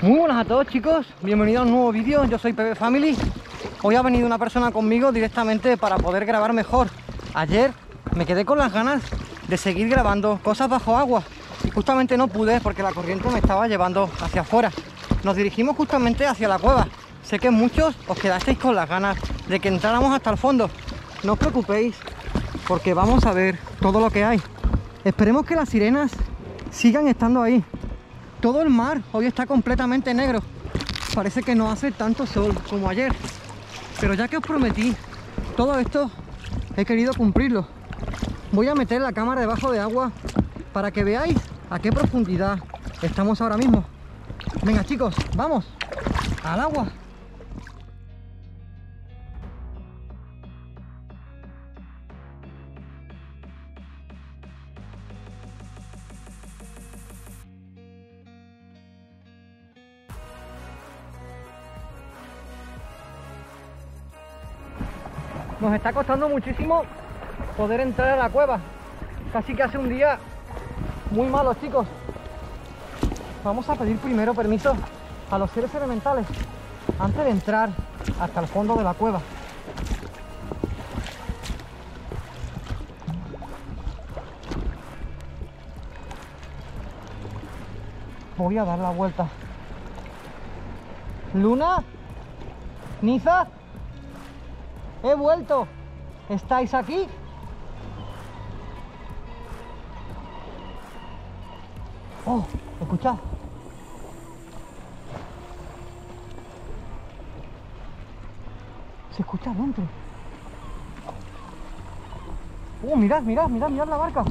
Muy buenas a todos, chicos, bienvenidos a un nuevo vídeo. Yo soy PB Family. Hoy ha venido una persona conmigo directamente para poder grabar mejor. Ayer me quedé con las ganas de seguir grabando cosas bajo agua y justamente no pude porque la corriente me estaba llevando hacia afuera. Nos dirigimos justamente hacia la cueva. Sé que muchos os quedasteis con las ganas de que entráramos hasta el fondo. No os preocupéis porque vamos a ver todo lo que hay. Esperemos que las sirenas sigan estando ahí. Todo el mar hoy está completamente negro. Parece que no hace tanto sol como ayer. Pero ya que os prometí todo esto, he querido cumplirlo. Voy a meter la cámara debajo de agua para que veáis a qué profundidad estamos ahora mismo. Venga, chicos, vamos al agua. Nos está costando muchísimo poder entrar a la cueva. Casi que hace un día muy malo, chicos. Vamos a pedir primero permiso a los seres elementales antes de entrar hasta el fondo de la cueva. Voy a dar la vuelta. Luna, Niza, he vuelto. ¿Estáis aquí? Oh, escuchad. Se escucha adentro. Oh, mirad, mirad, mirad, mirad la barca.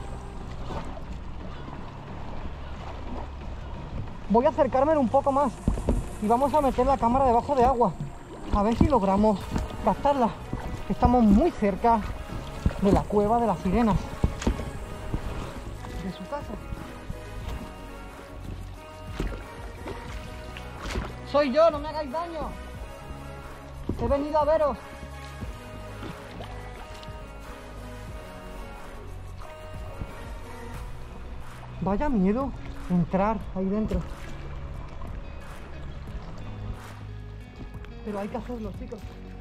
Voy a acercarme un poco más y vamos a meter la cámara debajo de agua. A ver si logramos captarla. Estamos muy cerca de la cueva de las sirenas, de su casa. Soy yo, no me hagáis daño. He venido a veros. Vaya miedo entrar ahí dentro. Pero hay que hacerlo, chicos.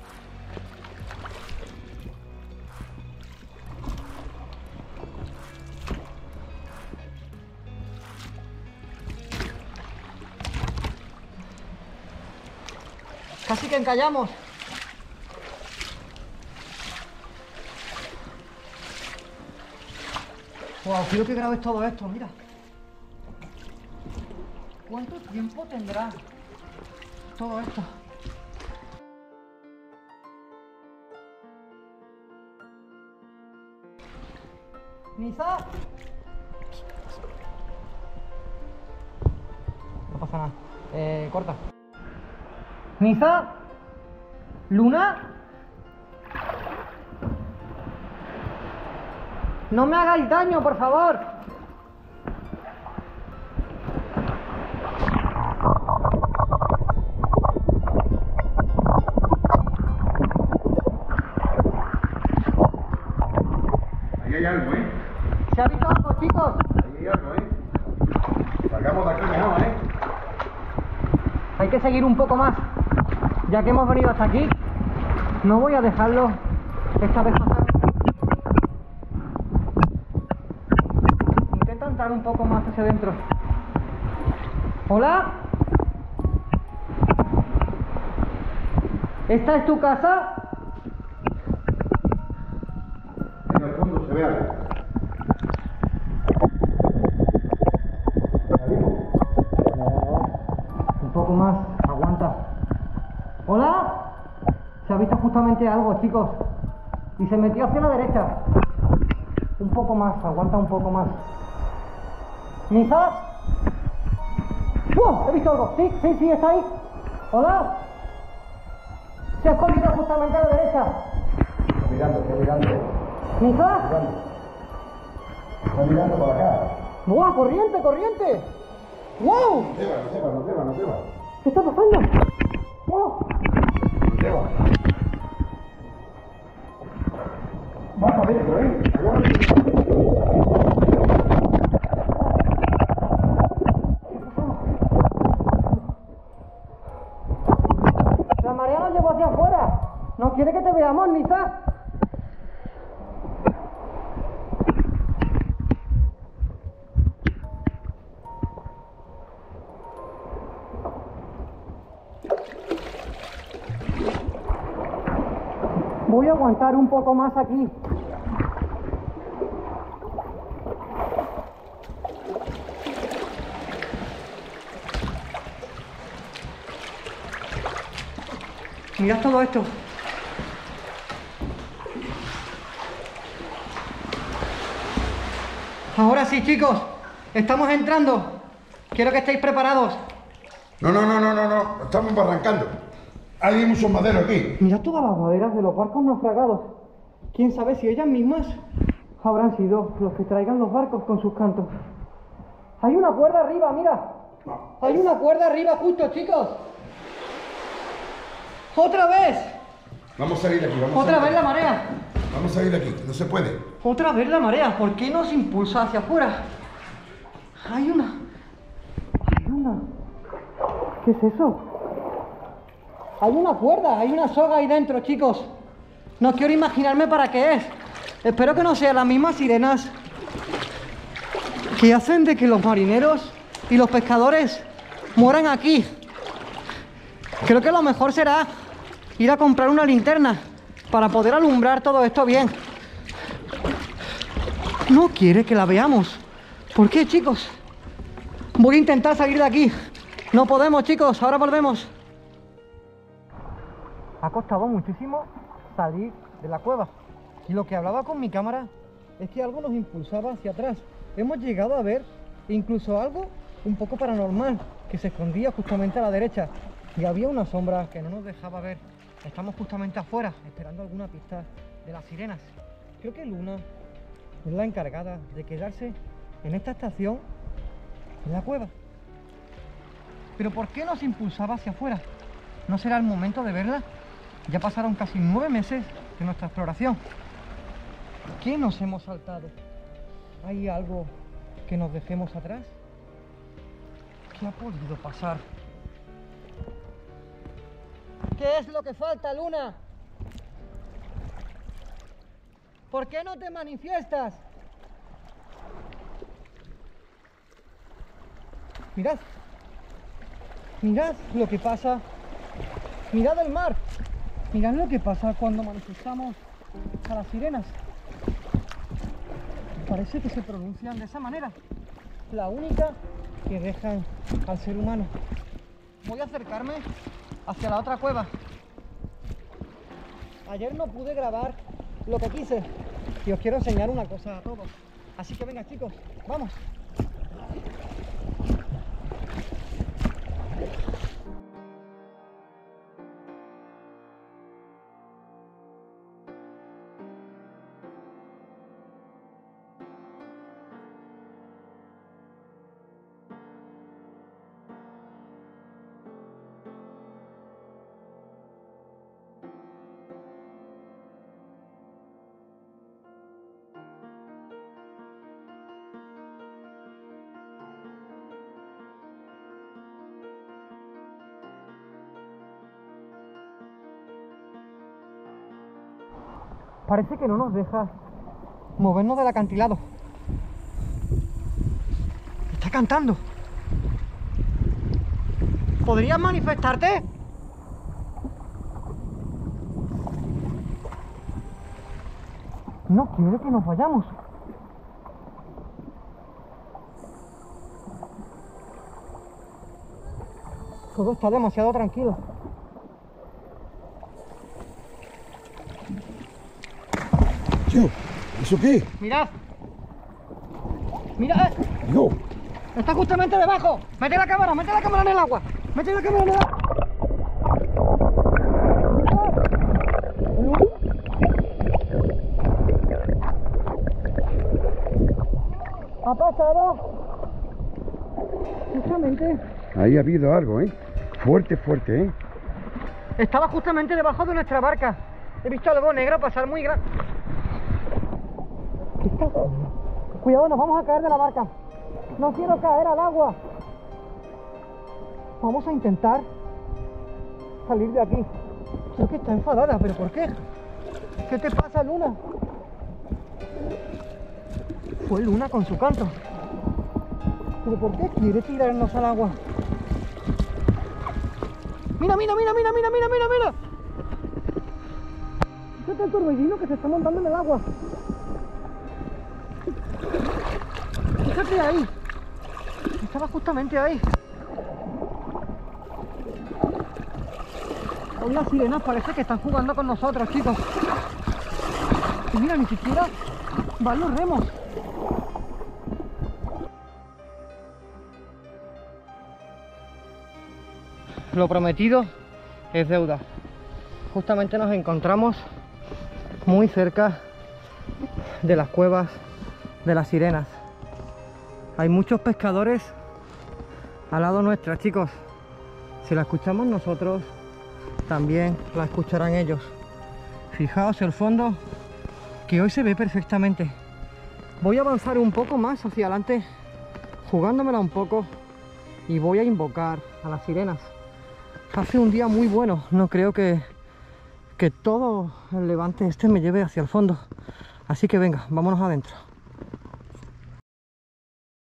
Casi que encallamos. Wow, quiero que grabes todo esto, mira. ¿Cuánto tiempo tendrá todo esto? Niza. No pasa nada. Corta. Niza. Luna. No me hagáis daño, por favor. Ahí hay algo, ¿eh? ¿Se ha visto algo, chicos? Ahí hay algo, ¿eh? Salgamos de aquí mejor, ¿eh? Hay que seguir un poco más. Ya que hemos venido hasta aquí, no voy a dejarlo esta vez pasar. Intenta entrar un poco más hacia adentro. ¿Hola? ¿Esta es tu casa? En el fondo se ve algo. Un poco más, aguanta. ¿Hola? Se ha visto justamente algo, chicos. Y se metió hacia la derecha. Un poco más, aguanta un poco más. ¿Niza? ¡Oh! He visto algo. Sí, sí, sí, está ahí. ¿Hola? Se ha escondido justamente a la derecha. Está mirando. ¿Niza? Está mirando por acá. ¡Buah! ¡Corriente, corriente! ¡Wow! No te va. ¿Qué está pasando? ¡Wow! No te va. Vas a ver, ¿eh? Voy a aguantar un poco más aquí. Mirad todo esto. Ahora sí, chicos, estamos entrando. Quiero que estéis preparados. No, estamos arrancando. Hay muchos maderos aquí. Mirad todas las maderas de los barcos naufragados. Quién sabe si ellas mismas habrán sido los que traigan los barcos con sus cantos. Hay una cuerda arriba, mira. Hay una cuerda arriba justo, chicos. ¡Otra vez! Vamos a salir de aquí. ¡Otra vez la marea! Vamos a salir de aquí. No se puede. ¡Otra vez la marea! ¿Por qué nos impulsa hacia afuera? Hay una... ¿Qué es eso? Hay una cuerda, hay una soga ahí dentro, chicos. No quiero imaginarme para qué es. Espero que no sean las mismas sirenas que hacen de que los marineros y los pescadores mueran aquí. Creo que lo mejor será ir a comprar una linterna para poder alumbrar todo esto bien. No quiere que la veamos. ¿Por qué, chicos? Voy a intentar salir de aquí. No podemos, chicos. Ahora volvemos. Ha costado muchísimo salir de la cueva. Y lo que hablaba con mi cámara es que algo nos impulsaba hacia atrás. Hemos llegado a ver incluso algo un poco paranormal que se escondía justamente a la derecha. Y había una sombra que no nos dejaba ver. Estamos justamente afuera, esperando alguna pista de las sirenas. Creo que Luna es la encargada de quedarse en esta estación, en la cueva. Pero ¿por qué nos impulsaba hacia afuera? ¿No será el momento de verla? Ya pasaron casi 9 meses de nuestra exploración. ¿Qué nos hemos saltado? ¿Hay algo que nos dejemos atrás? ¿Qué ha podido pasar? ¿Qué es lo que falta, Luna? ¿Por qué no te manifiestas? Mirad. Mirad lo que pasa. Mirad el mar. Mirad lo que pasa cuando manifestamos a las sirenas. Parece que se pronuncian de esa manera. La única que dejan al ser humano. Voy a acercarme hacia la otra cueva. Ayer no pude grabar lo que quise y os quiero enseñar una cosa a todos. Así que venga, chicos, vamos. Parece que no nos deja movernos del acantilado. Está cantando. ¿Podrías manifestarte? No quiere que nos vayamos. Todo está demasiado tranquilo. Tío, ¿eso qué? Mirad. Mirad. Yo. Está justamente debajo. Mete la cámara en el agua. Mete la cámara en el agua. Ha pasado. Justamente. Ahí ha habido algo, ¿eh? Fuerte, fuerte, ¿eh? Estaba justamente debajo de nuestra barca. He visto algo negro pasar muy grande. Cuidado, nos vamos a caer de la barca. No quiero caer al agua. Vamos a intentar salir de aquí. Creo que está enfadada, ¿pero por qué? ¿Qué te pasa, Luna? Fue Luna con su canto. ¿Pero por qué quiere tirarnos al agua? Mira, mira, mira, mira, mira, mira, mira, mira. Fíjate el torbellino que se está montando en el agua. Fíjate ahí. Estaba justamente ahí. Hoy las sirenas parece que están jugando con nosotros, chicos. Y mira, ni siquiera van los remos. Lo prometido es deuda. Justamente nos encontramos muy cerca de las cuevas de las sirenas. Hay muchos pescadores al lado nuestra, chicos. Si la escuchamos nosotros, también la escucharán ellos. Fijaos el fondo, que hoy se ve perfectamente. Voy a avanzar un poco más hacia adelante, jugándomela un poco, y voy a invocar a las sirenas. Hace un día muy bueno, no creo que todo el levante este me lleve hacia el fondo. Así que venga, vámonos adentro.